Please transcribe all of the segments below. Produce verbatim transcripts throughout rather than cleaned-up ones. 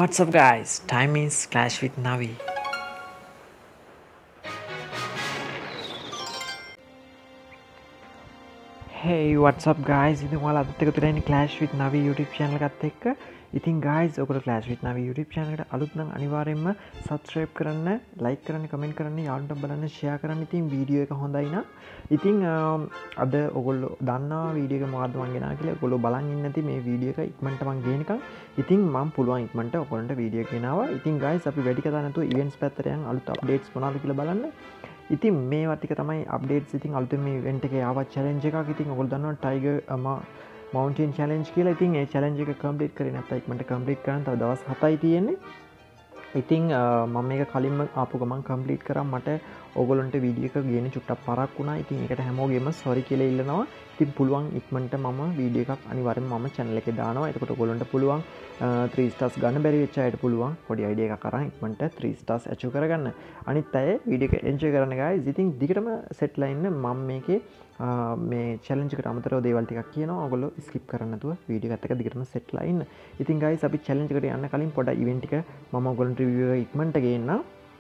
What's up guys? Time is Clash with Navi. Hey, what's up guys? ඉතින් ඔයාලා අදත් එකතු වෙන්නේ Clash with Navi YouTube channel එකත් එක්ක. ඉතින් guys ඔයගොල්ලෝ Clash with Navi YouTube channel එකට අලුත් නම් අනිවාර්යයෙන්ම subscribe කරන්න, like කරන්න, comment කරන්න, යාළුවන්ට බලන්න, share කරන්න. ඉතින් වීඩියෝ එක හොඳයි නම් ඉතින් අද ඔයගොල්ලෝ දන්නවා වීඩියෝ එක මොකද්ද මම ගෙනා කියලා. ඔයගොල්ලෝ බලන් ඉන්නේ නැති මේ වීඩියෝ එක ඉක්මනට මම ගේනකම්. ඉතින් මම පුළුවන් ඉක්මනට ඔයගොල්ලන්ට වීඩියෝ එක ගෙනාවා. ඉතින් guys අපි වැඩි කතා නැතුව events පැත්තට යන් අලුත් updates මොනවද කියලා බලන්න. ඉතින් මේවා ටික තමයි අප්ඩේට්ස්. ඉතින් අලුතෙන් මේ ඉවෙන්ට් එකේ ආව challenge එකක්. ඉතින් ඔයගොල්ලෝ දන්නවා Tighr mountain challenge කියලා. ඉතින් ඒ challenge එක complete කරේ නැත්නම් ඉක්මනට complete කරන්න තව දවස් හතයි තියෙන්නේ. ඉතින් මම මේක කලින්ම ආපු ගමන් complete කරා. මට ඔයගොල්ලන්ට වීඩියෝ එක ගේන්න චුට්ටක් පරක් වුණා. ඉතින් ඒකට හැමෝගෙම sorry කියලා ඉල්ලනවා. ඉතින් පුළුවන් ඉක්මනට මම වීඩියෝ එකක් අනිවාර්යෙන්ම මම channel එකේ දානවා. එතකොට ඔයගොල්ලන්ට පුළුවන් three stars ගන්න බැරි වෙච්ච අයට පුළුවන් පොඩි idea එකක් අරන් ඉක්මනට three stars achieve කරගන්න. අනිත් අය වීඩියෝ එක enjoy කරන්න guys. ඉතින් දිගටම set ලා ඉන්න. මම මේකේ මේ challenge එකට අමතරව දේවල් ටිකක් කියනවා. ඔයගොල්ලෝ skip කරන්න නැතුව වීඩියෝ එකත් එක්ක දිගටම set ලා ඉන්න. ඉතින් guys අපි challenge එකට යන්න කලින් පොඩ event එක මම ඔයගොල්ලන්ට review එක ඉක්මනට ගේන්නම්.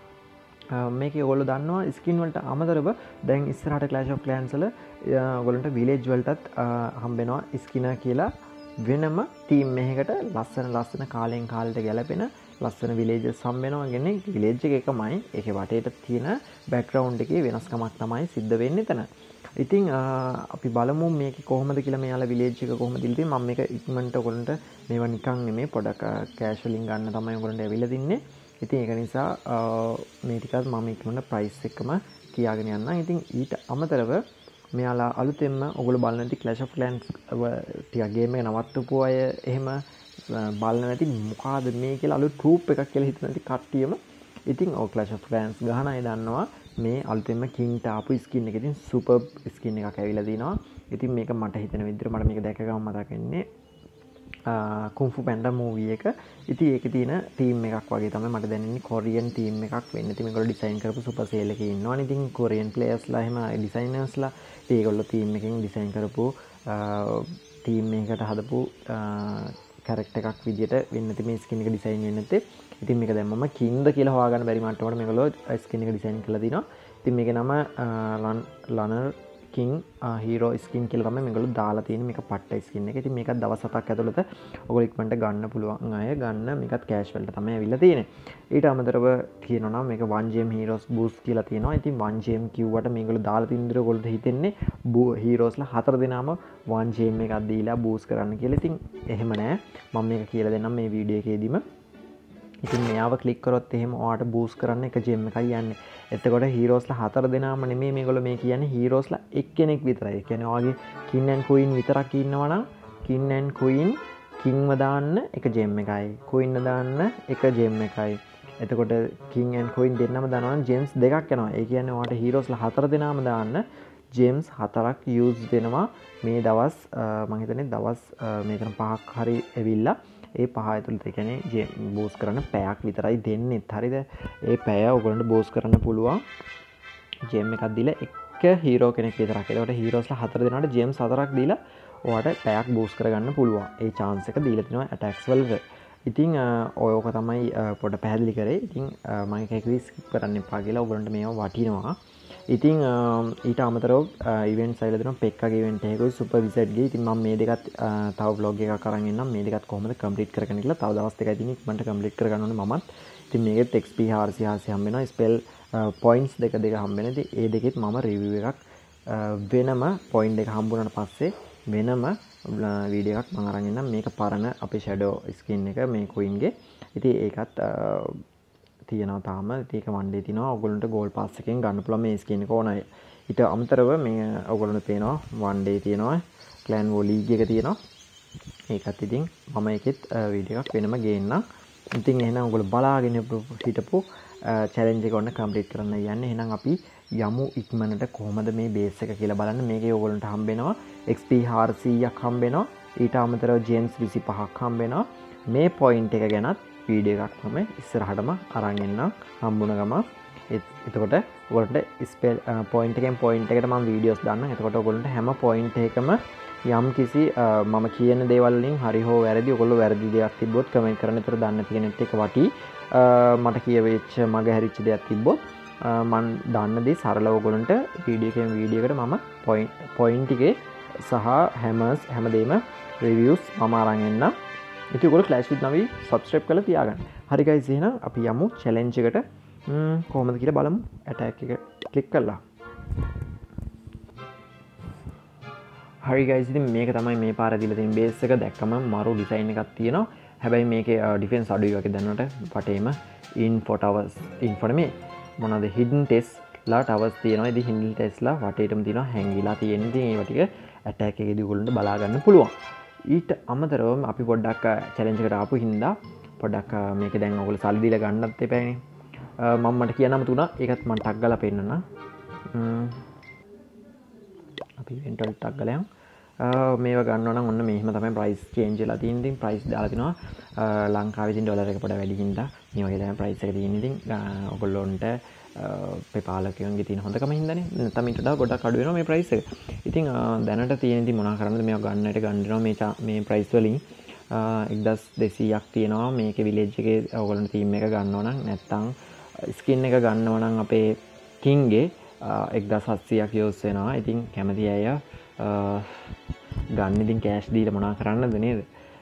මේක ඔයගොල්ලෝ දන්නවා ස්කින් වලට අමතරව දැන් ඉස්සරහට Clash of Clans වල ඔයගොල්ලන්ට village වලටත් හම්බෙනවා ස්කින කියලා වෙනම ටීම් එකකට ලස්සන ලස්සන කාලෙන් කාලෙට ගැලපෙන ලස්සන විලේජස් හම්බෙනවා. කියන්නේ විලේජ් එක එකමයි. ඒකේ වටේට තියෙන බෑග්ග්‍රවුන්ඩ් එකේ වෙනස්කමක් තමයි සිද්ධ වෙන්නේ එතන. ඉතින් අපි බලමු මේක කොහොමද කියලා. මෙයාලා විලේජ් එක කොහොමද ඉල්ලන්නේ. මම මේක ඉක්මනට ඔයගොල්ලන්ට මේවා නිකන් නෙමෙයි පොඩක් කැෂුවලින් ගන්න තමයි ඔයගොල්ලන්ට ඇවිල්ලා තින්නේ. ඉතින් ඒක නිසා මේ ටිකත් මම ඉක්මනට ප්‍රයිස් එකම කියාගෙන යන්නම්. ඉතින් ඊට අමතරව මෙයාලා අලුතෙන්ම ඔයගොල්ලෝ බලන නැති Clash of Clans ටික ගේම් එක නවත්තපු අය එහෙම බලන නැති මොකಾದ මේ කියලා අලුත් group එකක් කියලා හිතන නැති කට්ටියම ඉතින් ඔය Clash of Clans ගහන අය දන්නවා මේ අලුතෙන්ම King ටාපු ස්කින් එක. ඉතින් සුපර් ස්කින් එකක් ඇවිල්ලා තිනවා. ඉතින් මේක මට හිතෙන විදිහට මට මේක දැක ගමන් මතක වෙන්නේ කුන්ෆු පැන්ඩා මූවී එක. ඉතින් ඒකේ තියෙන තීම් එකක් වගේ තමයි මට දැනෙන්නේ. කොරියන් තීම් එකක් වෙන්න. ඉතින් මේගොල්ලෝ ඩිසයින් කරපු සුපර් සේල් එකේ ඉන්නවනේ. ඉතින් කොරියන් ප්ලේයර්ස්ලා එහෙම ඩිසයිනර්ස්ලා ඉතින් ඒගොල්ලෝ තීම් එකකින් ඩිසයින් කරපු තීම් එකකට හදපු කැරක්ටර් එකක් විදියට වෙන්න ඉතින් මේ ස්කින් එක ඩිසයින් වෙන්නේ නැත්තේ. ඉතින් මේක දැන් මම කින්ද කියලා හොයාගන්න බැරි මට්ටමකට මේගොල්ලෝ ස්කින් එක ඩිසයින් කරලා තිනවා. ඉතින් මේකේ නම ලනර් කින් හීරෝ ස්කින් කියලා තමයි මේගොල්ලෝ දාලා තියෙන්නේ. මේක පට්ට ස්කින් එක. ඉතින් මේකත් දවස් හතක් ඇතුළත ඔයගොල්ලෝ ඉක්මනට ගන්න පුළුවන් අය ගන්න. මේකත් කෑෂ් වලට තමයි ඇවිල්ලා තියෙන්නේ. ඊට අමතරව කියනවා නම් මේක one gem heroes boost කියලා තියෙනවා. ඉතින් one gem කිව්වට මේගොල්ලෝ දාලා තියෙන දේ ඔයගොල්ලන්ට හිතෙන්නේ heroesලා හතර දෙනාම one gem එකක් දීලා boost කරන්න කියලා. ඉතින් එහෙම නෑ. මම මේක කියලා දෙන්නම් මේ වීඩියෝ එකේදීම. ඉතින් මෙයාව ක්ලික් කරොත් එහෙම ඔයාට බූස්ට් කරන්න එක ජෙම් එකයි යන්නේ. එතකොට හීරෝස්ලා හතර දෙනාම නෙමෙයි මේගොල්ලෝ මේ කියන්නේ හීරෝස්ලා එක්කෙනෙක් විතරයි. ඒ කියන්නේ ඔයාගේ කින් ඇන් කුයින් විතරක් ඉන්නවා නම් කින් ඇන් කුයින් කින්ව දාන්න එක ජෙම් එකයි. කුයින්ව දාන්න එක ජෙම් එකයි. එතකොට කින් ඇන් කුයින් දෙන්නම දානවා නම් ජෙම්ස් දෙකක් යනවා. ඒ කියන්නේ ඔයාට හීරෝස්ලා හතර දෙනාම දාන්න ජෙම්ස් හතරක් යූස් වෙනවා මේ දවස් මම හිතන්නේ දවස් මේකන පහක් හරි ඇවිල්ලා ඒ පහ ඇතුළත ඒ කියන්නේ ජෙම් බූස්ට් කරන්න පැයක් විතරයි දෙන්නේ. හරිද? ඒ පැය ඔයගොල්ලන්ට බූස්ට් කරන්න පුළුවන් ජෙම් එකක් දීලා එක හීරෝ කෙනෙක් විතරක්. ඒකට හීරෝස්ලා හතර දෙනාට ජෙම්ස් හතරක් දීලා ඔයාට පැයක් බූස්ට් කරගන්න පුළුවන්. ඒ chance එක දීලා තිනවා attacks වලට. ඉතින් ඔය ඔක තමයි පොඩ පැහැදිලි කරේ. ඉතින් මම ඒක ස්කිප් කරන්න එපා කියලා ඔයගොල්ලන්ට මේවා වටිනවා. ඉතින් ඊට අමතරව ඉවෙන්ට්ස් අයලා දෙනවා. පෙක්කාගේ ඉවෙන්ට් එකකුයි සුපර් විසර්ඩ්ගේ. ඉතින් මම මේ දෙකත් තව vlog එකක් අරන් එන්නම්. මේ දෙකත් කොහොමද කම්ප්ලීට් කරගන්නේ කියලා. තව දවස් දෙකයි තියෙන්නේ ඉක්මනට කම්ප්ලීට් කරගන්න ඕනේ මමත්. ඉතින් මේකෙත් X P four hundred හම්බ වෙනවා. ස්පෙල් පොයින්ට්ස් දෙක දෙක හම්බ වෙනවා. ඉතින් ඒ දෙකෙත් මම රිවිව් එකක් වෙනම පොයින්ට් එක හම්බුනාට පස්සේ වෙනම වීඩියෝ එකක් මම අරන් එන්නම්. මේක පරණ අපේ ෂැඩෝ ස්කින් එක මේ කුයින්ගේ. ඉතින් ඒකත් තියෙනවා තාම. ඒක one day තියෙනවා. ඔයගොල්ලන්ට gold pass එකෙන් ගන්න පුළුවන් මේ ස්කින් එක ඕනයි. ඊට අමතරව මේ ඔයගොල්ලන්ට පේනවා one day තියෙනවා. clan war league එක තියෙනවා. ඒකත් ඉතින් මම ඒකෙත් වීඩියෝ එකක් වෙනම ගේන්නම්. ඉතින් එහෙනම් ඔයගොල්ලෝ බලාගෙන හිටපු challenge එක ඔන්න complete කරන්න යන්නේ. එහෙනම් අපි යමු ඉක්මනට කොහොමද මේ base එක කියලා බලන්න. මේකේ ඔයගොල්ලන්ට හම්බ වෙනවා X P four hundred හම්බ වෙනවා. ඊට අමතරව gems twenty-five හම්බ වෙනවා. මේ point එක ගැනත් වීඩියෝ එකක් මම ඉස්සරහටම අරන් එන්නම් හම්බුන ගම. එතකොට ඔයගොල්ලන්ට ස්පෙල් පොයින්ට් එකෙන් පොයින්ට් එකට මම වීඩියෝස් දාන්නම්. එතකොට ඔයගොල්ලන්ට හැම පොයින්ට් එකකම යම් කිසි මම කියන දේවල් වලින් හරි හෝ වැරදි ඔයගොල්ලෝ වැරදි දෙයක් තිබ්බොත් කමෙන්ට් කරන්න. ඒතර දන්න තියෙනෙත් එක වටි. මට කියවෙච්ච මග හැරිච්ච දෙයක් තිබ්බොත් මම දන්න දේ සරලව ඔයගොල්ලන්ට වීඩියෝ එකෙන් වීඩියෝ එකට මම පොයින්ට් පොයින්ට් එකේ සහ හැමර්ස් හැමදේම රිවිව්ස් මම අරන් එන්න. ඉතින් ඔයගොල්ලෝ Clash with Navi subscribe කරලා තියාගන්න. හරි guys එහෙනම් අපි යමු challenge එකට. කොහොමද කියලා බලමු. attack එක click කරලා. හරි guys ඉතින් මේක තමයි මේ පාර දීලා තියෙන බේස් එක. දැක්කම මරු ඩිසයින් එකක් තියෙනවා. හැබැයි මේකේ ඩිෆෙන්ස් අඩුයි වගේ දැනනට වටේම info towers info නෙමෙයි මොනවාද hidden test ලා towers තියෙනවා. ඉතින් hidden test ලා වටේටම තියෙනවා හැංගිලා තියෙන. ඉතින් ඒව ටික attack එකේදී ඔයගොල්ලන්ට බලා ගන්න පුළුවන්. ඊට අමතරව අපි පොඩ්ඩක් challenge එකට ආපු හින්දා පොඩ්ඩක් මේක දැන් ඔයගොල්ලෝ සල්ලි දීලා ගන්නත් එපානේ. මම මට කියන්නම තුණා ඒකත් මම ටක් ගාලා පෙන්නන්න. අපි event වලට ටක් ගාලා යමු. මේව ගන්නවා නම් ඔන්න මෙහෙම තමයි price change වෙලා තියෙන්නේ. ඉතින් price දාලා තිනවා ලංකාවේ ඉතින් ඩොලර් එක පොඩ වැඩි හින්දා මේ වගේ තමයි price එක තියෙන්නේ. ඉතින් ඔයගොල්ලොන්ට PayPal එකෙන්ගේ තියෙන හොඳකම හින්දානේ. නැත්නම් ඊට වඩා ගොඩක් අඩු වෙනවා මේ price එක. ඉතින් දැනට තියෙන ඉතින් මොනවා කරන්නද මේව ගන්නට ගන්නවා මේ මේ price වලින් එක්දහස් දෙසීයක් තියෙනවා. මේකේ village එකේ ඔයගොල්ලන්ට team එක ගන්නවා නම් නැත්නම් skin එක ගන්නවා නම් අපේ king ගේ එක්දහස් හත්සීයක් use වෙනවා. ඉතින් කැමති අය ගන්න ඉතින් කෑෂ් දීලා මොනා කරන්නද නේද?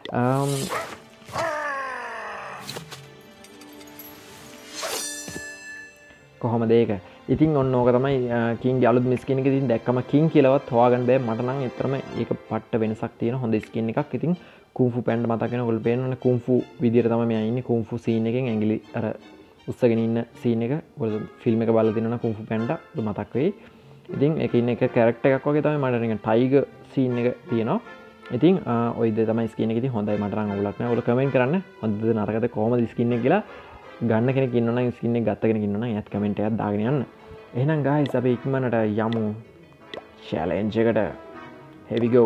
කොහොමද ඒක? ඉතින් ඔන්න ඕක තමයි කින්ගේ අලුත් ස්කින් එක. ඉතින් දැක්කම කින් කියලාවත් හොයාගන්න බෑ. මට නම් ඇත්තටම ඒක පට්ට වෙනසක් තියෙන හොඳ ස්කින් එකක්. ඉතින් කුන්ෆු පැන්ඩ් මතක වෙන ඔයගොල්ලෝ පේනවනේ කුන්ෆු විදියට තමයි මෙයා ඉන්නේ. කුන්ෆු සීන් එකෙන් ඇඟිලි අර උස්සගෙන ඉන්න සීන් එක ඔයගොල්ලෝ ෆිල්ම් එක බලලා දිනනවා කුන්ෆු පැන්ඩ් මතක් වෙයි. ඉතින් ඒක ඉන්න එක කැරක්ටර් එකක් වගේ තමයි මට නිකන් ටයිගර් සීන් එක තියෙනවා. ඉතින් ඔය දේ තමයි ස්කින් එක. ඉතින් හොඳයි මට නම් අවුලක් නැහැ. ඔයගොල්ලෝ කමෙන්ට් කරන්න හොඳද නරකද කොහොමද ස්කින් එක කියලා. ගන්න කෙනෙක් ඉන්නවා නම් ස්කින් එක ගත්ත කෙනෙක් ඉන්නවා නම් එයාත් කමෙන්ට් එකක් දාගෙන යන්න. එහෙනම් guys අපි ඉක්මනට යමු challenge එකට. Here we go.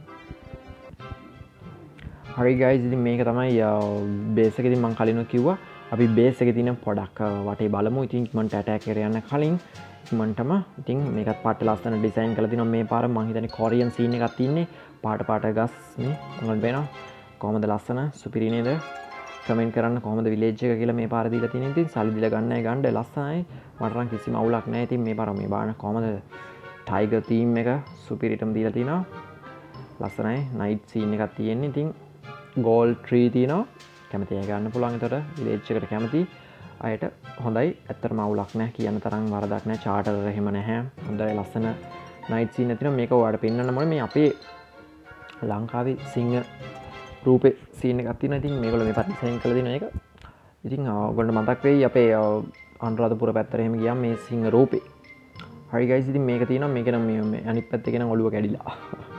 හරි guys ඉතින් මේක තමයි බේස් එක. ඉතින් මම කලින් කිව්වා අපි බේස් එකේ තියෙන පොඩක් වටේ බලමු. ඉතින් ඉක්මනට attack එකට යන්න කලින් ඉක්මනටම ඉතින් මේකත් පාට ලස්සන ඩිසයින් කරලා තිනවා. මේ පාර මම හිතන්නේ කොරියන් සීන් එකක් තියෙන්නේ. පාට පාට ගස් නේ මොකක්ද වෙනවා. කොහොමද ලස්සන සුපිරි නේද? කමෙන්ට් කරන්න කොහොමද විලේජ් එක කියලා මේ පාර දීලා තියෙන්නේ. ඉතින් සල්ලි දීලා ගන්නයි ගන්න ලස්සනයි. මට නම් කිසිම අවුලක් නැහැ. ඉතින් මේ පාර මේ බාන කොහොමද ටයිගර් තීම් එක සුපිරිටම දීලා තිනවා. ලස්සනයි. නයිට් සීන් එකක් තියෙන්නේ. ඉතින් ගෝල්ඩ් ට්‍රී තියෙනවා. කැමති අය ගන්න පුළුවන්. ඒතකොට විලේජ් එකට කැමති අයට හොඳයි. ඇත්තටම අවුලක් නැහැ. කියන තරම් වරදක් නැහැ. චාටර් එහෙම නැහැ. හොඳයි ලස්සන නයිට් සීන් එක තියෙනවා. මේක ඔයාලට පෙන්වන්න මොනේ මේ අපේ ලංකාවේ සිංහ රූපේ සීන් එකක් තියෙනවා. ඉතින් මේගොල්ලෝ මේ පාට ඩිසයින් කරලා දෙන එක. ඉතින් ඔයගොල්ලන්ට මතක් වෙයි අපේ අනුරාධපුර පැත්තට එහෙම ගියාම මේ සිංහ රූපේ. හරි guys ඉතින් මේක තියෙනවා. මේක නම් මේ අනිත් පැත්තේ නම් ඔළුව කැඩිලා.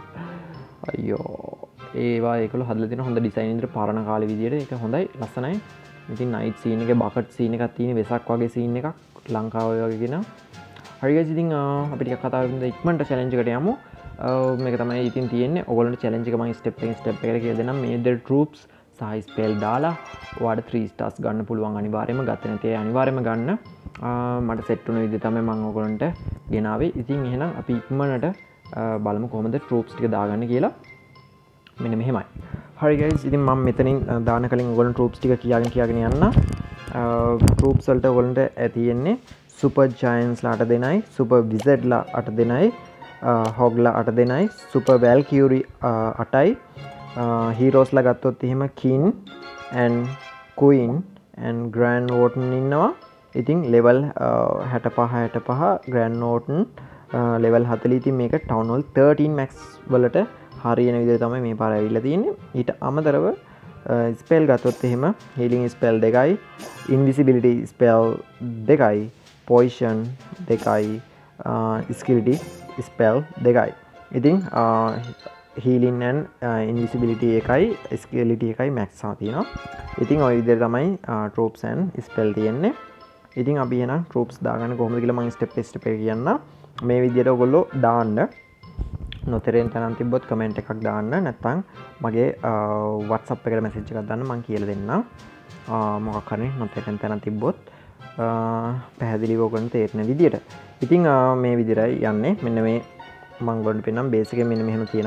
අයියෝ ඒවා ඒකල හදලා තියෙන හොඳ ඩිසයින් විතර පරණ කාලේ විදියට ඒක හොඳයි ලස්සනයි. ඉතින් නයිට් සීන් එකේ බකට් සීන් එකක් තියෙන වෙසක් වගේ සීන් එකක් ලංකාවේ වගේ කියන. හරි guys ඉතින් අපි ටිකක් කතා කරමු. ඉක්මනට challenge එකට යමු. මේක තමයි ඉතින් තියෙන්නේ. ඔයගොල්ලන්ට challenge එක මම step by step එකට කියලා දෙන්නම්. මේ the troops සහ spell දාලා ඔයාලට three stars ගන්න පුළුවන්. අනිවාර්යයෙන්ම ගත නැතේ අනිවාර්යයෙන්ම ගන්න. මට set වුණ විදිහ තමයි මම ඔයගොල්ලන්ට ගෙනාවේ. ඉතින් එහෙනම් අපි ඉක්මනට බලමු කොහොමද troops ටික දාගන්න කියලා. මෙන්න මෙහෙමයි. හරි guys ඉතින් මම මෙතනින් දාන කලින් ඔයගොල්ලන් troops ටික කියාගෙන කියාගෙන යන්න. troops වලට ඔයගොල්ලන්ට තියෙන්නේ super giants ලා අට දෙනයි, super wizard ලා අට දෙනයි, hog ලා අට දෙනයි, super valkyrie අටයි, heroes ලා ගත්තොත් එහෙම king and queen and grand warden ඉන්නවා. ඉතින් level හැටපහ හැටපහ grand warden level හතලිස්. ඉතින් මේක town hall thirteen max වලට හරියන විදිහට තමයි මේ පාර ඇවිල්ලා තියෙන්නේ. ඊට අමතරව ස්පෙල් ගත්තොත් එහෙම healing spell දෙකයි, invisibility spell දෙකයි, poison දෙකයි, skillity spell දෙකයි. ඉතින් healing and invisibility එකයි, skillity එකයි max ආ තියෙනවා. ඉතින් ওই විදිහට තමයි troops and spell තියෙන්නේ. ඉතින් අපි එහෙනම් troops දාගන්න කොහොමද කියලා මම step by step එක කියන්න. මේ විදිහට ඔයගොල්ලෝ දාන්න. නොතෙරෙන් තැනක් තිබ්බොත් කමෙන්ට් එකක් දාන්න. නැත්නම් මගේ WhatsApp එකට මැසේජ් එකක් දාන්න මම කියලා දෙන්නම්. මොකක් හරි නොතෙරෙන් තැනක් තිබ්බොත් පැහැදිලිව ඔයගොල්ලන්ට තේරෙන විදියට. ඉතින් මේ විදිහටයි යන්නේ. මෙන්න මේ මම ඔයගොල්ලන්ට පෙන්නම් බේස් එකේ මෙන්න මෙහෙම තියෙනවා.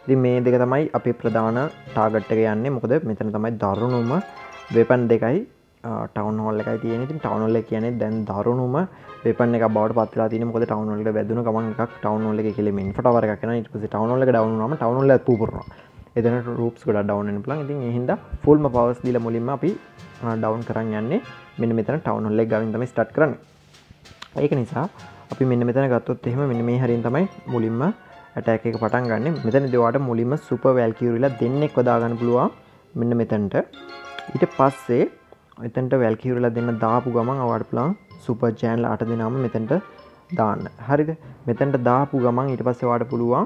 ඉතින් මේ දෙක තමයි අපේ ප්‍රධාන ටාගට් එක යන්නේ. මොකද මෙතන තමයි දරුණුම වෙපන් දෙකයි ටවුන් හෝල් එකයි තියෙන්නේ. ඉතින් ටවුන් හෝල් එක කියන්නේ දැන් දරුණුම වෙපන් එකක් බවට පත් වෙලා තියෙන්නේ. මොකද ටවුන් හෝල් එකට වැදුණු ගමන් එකක් ටවුන් හෝල් එකේ කෙලෙම ඉන්ෆෝ ටවර් එකක් එනවා. ඊට පස්සේ ටවුන් හෝල් එක ඩවුන් වුණාම ටවුන් හෝල් එක පුපුරනවා. එතන රූප්ස් ගොඩක් ඩවුන් වෙන්න පුළුවන්. ඉතින් ඒ හින්දා ෆුල්ම පවර්ස් දීලා මුලින්ම අපි ඩවුන් කරන් යන්නේ. මෙන්න මෙතන ටවුන් හෝල් එක ගාවින් තමයි ස්ටාර්ට් කරන්නේ. ඒක නිසා අපි මෙන්න මෙතන ගත්තොත් එහෙම මෙන්න මේ හරියෙන් තමයි මුලින්ම ඇටැක් එක පටන් ගන්න. මෙතනදී ඔයාලට මුලින්ම සුපර් වැල්කියුරිලා දෙන්නෙක් වදා ගන්න පුළුවන් මෙන්න මෙතනට. ඊට පස්සේ මෙතනට වැල්කියුරිලා දෙන්න දාපු ගමන් ඔයාලට පුළුවන් සුපර් ජෑන්ලා අට දෙනාම මෙතනට දාන්න. හරිද? මෙතනට දාපු ගමන් ඊට පස්සේ ඔයාලට පුළුවන්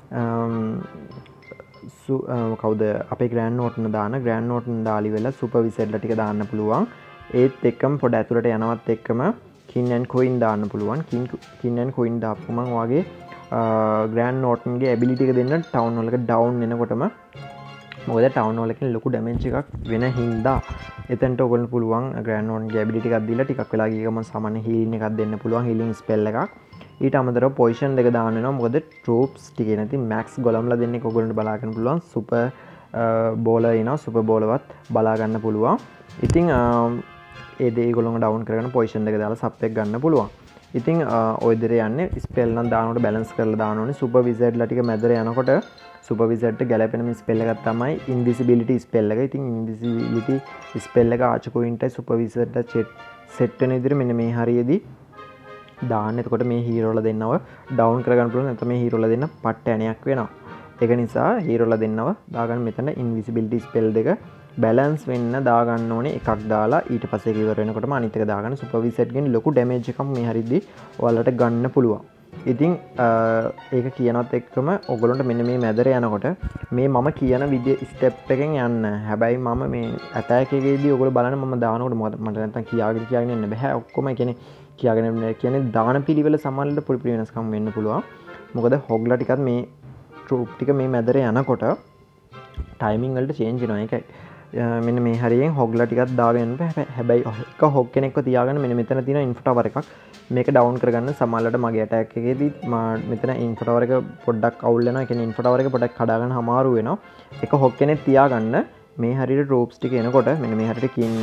කවුද අපේ ග්‍රෑන්ඩ් නෝට්න දාන්න. ග්‍රෑන්ඩ් නෝට්න දාලි වෙලා සුපර් විසෙට්ලා ටික දාන්න පුළුවන්. ඒත් එක්කම පොඩ ඇතුළට යනවත් එක්කම කින් ඇන් කොයින් දාන්න පුළුවන්. කින් කින් ඇන් කොයින් දාපු ගමන් ඔයාගේ ග්‍රෑන්ඩ් නෝටන්ගේ ඇබිලිටි එක දෙන්න ටවුන් හෝල් එක ඩවුන් වෙනකොටම මොකද ටවුන් හෝල් එකෙන් ලොකු ඩැමේජ් එකක් වෙන හින්දා එතනට ඔයගොල්ලෝ පුළුවන් ග්‍රෑන්ඩ් නෝටන්ගේ ඇබිලිටි එකක් දීලා ටිකක් වෙලා ගිය ගමන් සාමාන්‍ය හීලින් එකක් දෙන්න පුළුවන්. හීලින් ස්පෙල් එකක්. ඊට අමතරව පොසිෂන් දෙක දාන්න වෙනවා. මොකද ට්‍රූප්ස් ටිකේ නැති මැක්ස් ගොලම්ලා දෙන්නෙක් ඔයගොල්ලන්ට බලා ගන්න පුළුවන්. සුපර් බෝලර් එනවා. සුපර් බෝලර්වත් බලා ගන්න පුළුවන්. ඉතින් ඒ දේ ඒගොල්ලෝ ඩවුන් කරගෙන පොසිෂන් දෙක දාලා සප් එක ගන්න පුළුවන්. ඉතින් ඔය දෙර යන්නේ ස්පෙල් නම් දානකොට බැලන්ස් කරලා දාන්න ඕනේ. සුපර් විසර්ඩ්ලා ටික මැදට යනකොට සුපර් විසර්ඩ්ට ගැලපෙන මේ ස්පෙල් එකක් තමයි ඉන්විසිබිලිටි ස්පෙල් එක. ඉතින් ඉන්විසිබිලිටි ස්පෙල් එක ආච් කොයින්ටයි සුපර් විසර්ඩ්ට සෙට් වෙන විදිහට මෙන්න මේ හරියේදී දාන්න. එතකොට මේ හීරෝලා දෙන්නව ඩවුන් කරගන්න පුළුවන්. නැත්නම් මේ හීරෝලා දෙන්න පට්ට ඇණයක් වෙනවා. ඒක නිසා හීරෝලා දෙන්නව දාගන්න මෙතන ඉන්විසිබිලිටි ස්පෙල් දෙක බැලන්ස් වෙන්න දාගන්න ඕනේ. එකක් දාලා ඊට පස්සේ ඉවර වෙනකොටම අනිත් එක දාගන්න. සුපර් විසෙට් ගෙන් ලොකු ඩැමේජ් එකක් මේ හරියදී ඔයාලට ගන්න පුළුවන්. ඉතින් ඒක කියනත් එක්කම ඔයගොල්ලන්ට මෙන්න මේ මැදට යනකොට මේ මම කියන විදිය ස්ටෙප් එකෙන් යන්න. හැබැයි මම මේ ඇටැක් එකේදී ඔයගොල්ලෝ බලන්න මම දානකොට මොකද මට නැත්තම් කියාගෙන කියාගෙන යන්න බෑ. ඔක්කොම කියන්නේ කියාගෙන කියන්නේ දාන පිළිවෙල සමහරවිට පොඩි පොඩි වෙනස්කම් වෙන්න පුළුවන්. මොකද හොග්ලා ටිකත් මේ ට්‍රූප් ටික මේ මැදට යනකොට ටයිමින් වලට චේන්ජ් වෙනවා. ඒකයි මෙන්න මේ හරියෙන් හොග්ලා ටිකක් දාගෙන යන්න. හැබැයි එක හොග් කෙනෙක්ව තියාගෙන මෙන්න මෙතන තියෙන ඉන්ෆෝ ටවර් එකක් මේක ඩවුන් කරගන්න. සමහරවිට මගේ ඇටැක් එකේදී මෙතන ඉන්ෆෝ ටවර් එක පොඩ්ඩක් අවුල් වෙනවා. ඒ කියන්නේ ඉන්ෆෝ ටවර් එක පොඩ්ඩක් කඩා ගන්න අමාරු වෙනවා. එක හොග් කෙනෙක් තියාගන්න. මේ හරියට ට්‍රූප්ස් ටික එනකොට මෙන්න මේ හරියට කින්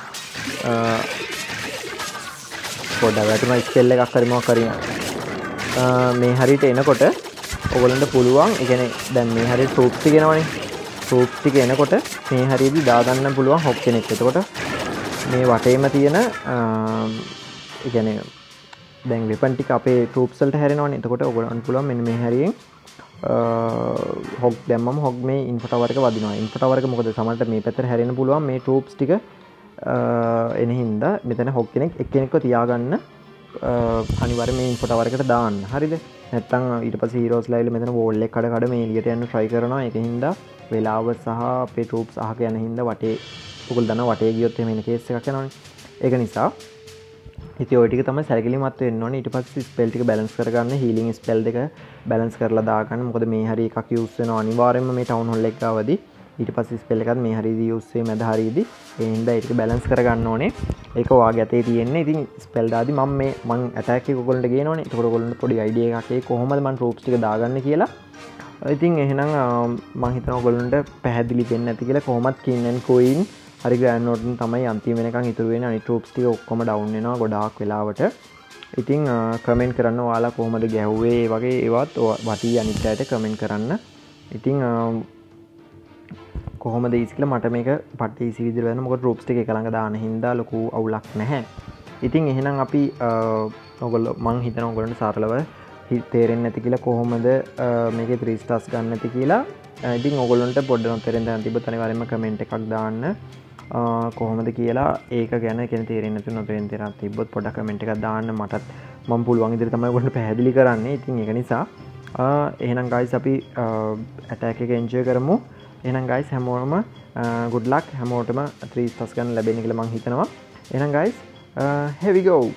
පොඩ්ඩක් වැටුණා ස්පෙල් එකක් හරි මොකක් හරි මේ හරියට එනකොට ඔයගොල්ලන්ට පුළුවන්. ඒ කියන්නේ දැන් මේ හරියට ට්‍රූප්ස් ටික එනවනේ. ට්‍රූප්ස් ටික එනකොට මේ හරියදී දාගන්න පුළුවන් හොක් කෙනෙක්. එතකොට මේ වටේම තියෙන ඒ කියන්නේ දැන් වෙපන් ටික අපේ ට්‍රූප්ස් වලට හැරෙනවනේ. එතකොට ඔයගොල්ලන්ට පුළුවන් මෙන්න මේ හරියෙන් හොක් දැම්මම හොක් මේ ඉන්ෆෝ ටවර් එක වදිනවා. ඉන්ෆෝ ටවර් එක මොකද සමහරට මේ පැත්තට හැරෙන්න පුළුවන් මේ ට්‍රූප්ස් ටික එන හින්දා මෙතන හොක් කෙනෙක් එක්කෙනෙක්ව තියාගන්න අනිවාර්යයෙන් මේ ඉන්ෆෝ ටවර් එකට දාන්න. හරිද? නැත්තම් ඊට පස්සේ හීරෝස්ලා ඇවිල්ලා මෙතන වෝල් එක කඩ කඩ මේ එළියට යන්න try කරනවා. ඒක හින්දා වෙලාව සහ අපේ ට්‍රූප්ස් අහක යන හින්දා වටේ ඔයගොල්ලෝ දන්නවා වටේ ගියොත් එහෙම එන කේස් එකක් යනවනේ. ඒක නිසා ඉතින් ඔය ටික තමයි සැලකිලිමත් වෙන්න ඕනේ. ඊට පස්සේ ස්පෙල් ටික බැලන්ස් කරගන්න. හීලින් ස්පෙල් දෙක බැලන්ස් කරලා දාගන්න. මොකද මේ හරිය එකක් යූස් වෙනවා අනිවාර්යයෙන්ම මේ ටවුන් හෝල් එක ගාවදී. ඊට පස්සේ ස්පෙල් එකත් මේ හරියදී යූස් වෙයි මැද හරියදී. ඒ හින්දා ඒක බැලන්ස් කරගන්න ඕනේ. ඒක ඔයාගේ අතේ තියෙන්නේ. ඉතින් ස්පෙල් දාදී මම මේ මං ඇටැක් එක ඔයගොල්ලන්ට ගේනවනේ. ඒකට ඔයගොල්ලන්ට පොඩි අයිඩියා එකක් ඒ කොහොමද මං ට්‍රූප්ස් ටික දාගන්නේ කියලා. ඉතින් එහෙනම් මං හිතනවා ඔයගොල්ලන්ට පැහැදිලි වෙන්න ඇති කියලා. කොහොමත් කින් ඇන් කොයින් හරි ග්‍රෑන්ඩ් නෝටන් තමයි අන්තිම වෙනකන් ඉතුරු වෙන්නේ. අනිත් ට්‍රූප්ස් ටික ඔක්කොම ඩවුන් වෙනවා ගොඩාක් වෙලාවට. ඉතින් කමෙන්ට් කරන්න ඔයාලා කොහොමද ගැහුවේ වගේ ඒවත් වටී අනිත් අයට කමෙන්ට් කරන්න. ඉතින් කොහොමද ඊස් කියලා මට මේක පට්ට ඊසි විදිහට වෙනවා. මොකද ට්‍රූප්ස් ටික එක ළඟ දාන හින්දා ලොකු අවුලක් නැහැ. ඉතින් එහෙනම් අපි ඔයගොල්ලෝ මං හිතනවා ඔයගොල්ලන්ට සරලව තේරෙන්නේ නැති කියලා කොහොමද මේකේ three stars ගන්න නැති කියලා. ඉතින් ඔයගොල්ලන්ට පොඩ්ඩක් නොතේරෙන තැන තිබ්බොත් අනිවාර්යයෙන්ම කමෙන්ට් එකක් දාන්න. කොහොමද කියලා ඒක ගැන කියන තේරෙන්නේ නැතුව නොතේරෙන තැනක් තිබ්බොත් පොඩ්ඩක් කමෙන්ට් එකක් දාන්න. මටත් මම පුළුවන් විදිහට තමයි ඔයගොල්ලන්ට පැහැදිලි කරන්නේ. ඉතින් ඒක නිසා එහෙනම් guys අපි attack එක enjoy කරමු. එහෙනම් guys හැමෝම good luck. හැමෝටම three stars ගන්න ලැබෙන්න කියලා මම හිතනවා. එහෙනම් guys here we go.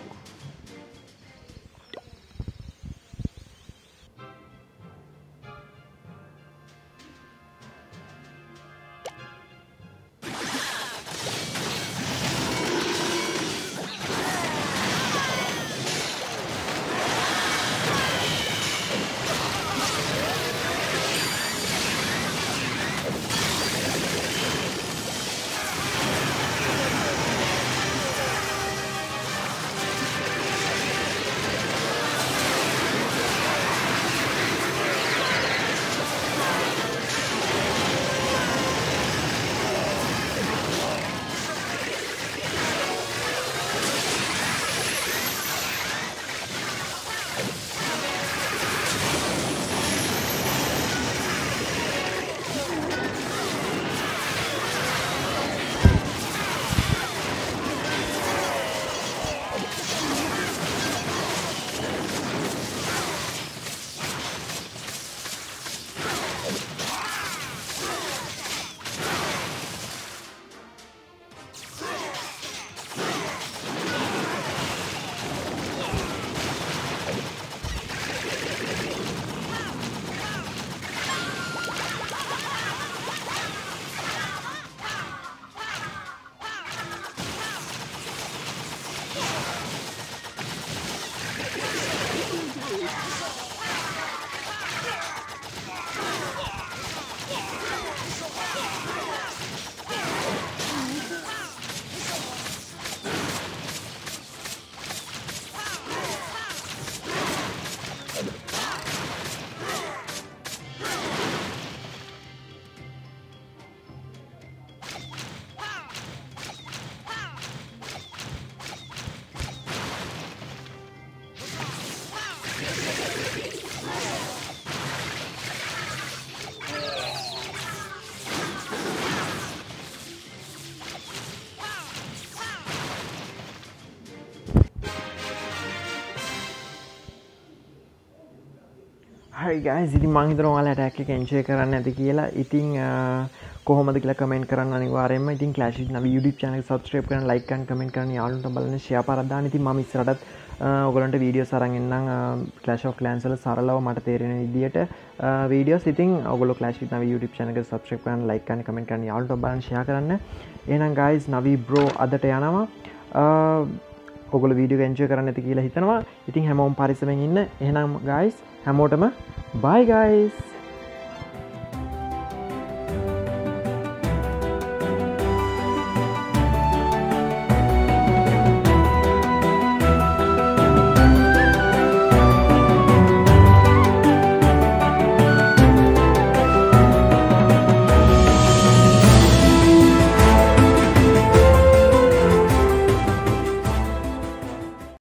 හරි ගයිස් ඉතින් මං හිතනවා ඔයාලා attack එක enjoy කරන්න ඇති කියලා. ඉතින් කොහොමද කියලා කමෙන්ට් කරන්න අනිවාර්යයෙන්ම. ඉතින් Clash with Navi YouTube channel එක subscribe කරන්න, like කරන්න, comment කරන්න, යාළුවන්ට බලන්න, share පාරක් දාන්න. ඉතින් මම ඉස්සරහටත් ඔයගලන්ට videos අරන් එන්නම් Clash of Clans වල සරලව මට තේරෙන විදියට videos. ඉතින් ඔයගොල්ලෝ Clash with Navi YouTube channel එක subscribe කරන්න, like කරන්න, comment කරන්න, යාළුවන්ට බලන්න, share කරන්න. එහෙනම් guys NaveenBro අදට යනවා. ඔගොල්ලෝ වීඩියෝ එක enjoy කරන්න ඇති කියලා හිතනවා. ඉතින් හැමෝම පරිස්සමෙන් ඉන්න. එහෙනම් guys හැමෝටම bye guys.